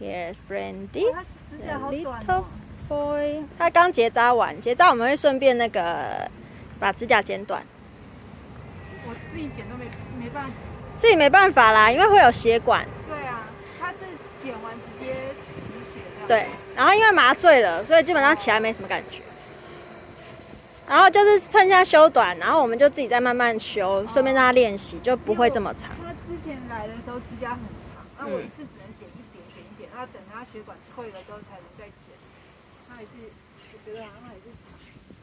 Here's Brandy, 它指甲好 the 短 little 哦。 boy。他刚结扎完，结扎我们会顺便那个把指甲剪短。 我自己剪都没办法。 自己没办法啦，因为会有血管。 对啊，它是剪完直接止血这样。 对，然后因为麻醉了，所以基本上起来没什么感觉。然后就是趁现在修短，然后我们就自己再慢慢修，顺便让他练习，就不会这么长。 他之前来的时候指甲很长，然后我一次只能剪一点，剪一点，然后等他血管退了之后才能再剪。他也是，我觉得好像也是长。